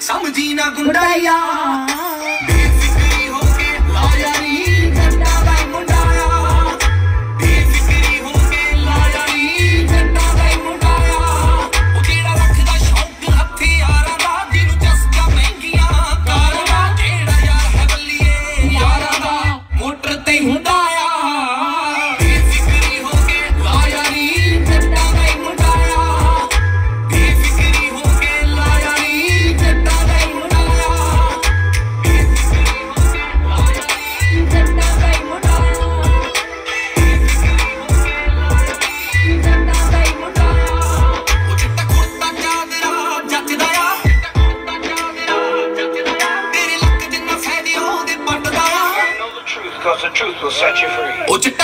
ਸਮਝੀ ਨਾ ਗੁੰਡਾਇਆ ਬੇਫਿਕਰੀ ਹੋ ਕੇ ਲਾਇਆ ਨੀ ਜੱਟਾਂ ਦਾ ਮੁੰਡਾਇਆ ਬੇਫਿਕਰੀ ਹੋ ਕੇ ਲਾਇਆ ਨੀ ਜੱਟਾਂ ਦਾ ਮੁੰਡਾਇਆ ਉਹ ਜਿਹੜਾ ਰੱਖਦਾ ਸ਼ੌਕ ਹਥਿਆਰਾਂ ਦਾ ਜਿਹਨੂੰ ਚਸਕਾ ਮਹਿੰਗੀਆਂ ਕਾਰਾਂ ਦਾ ਜਿਹੜਾ ਯਾਰ ਹੈ ਬੱਲੀਏ ਯਾਰਾਂ ਦਾ ਮੋਟਰ ਤੇ ਹੁੰਦਾ Cause the truth will set you free.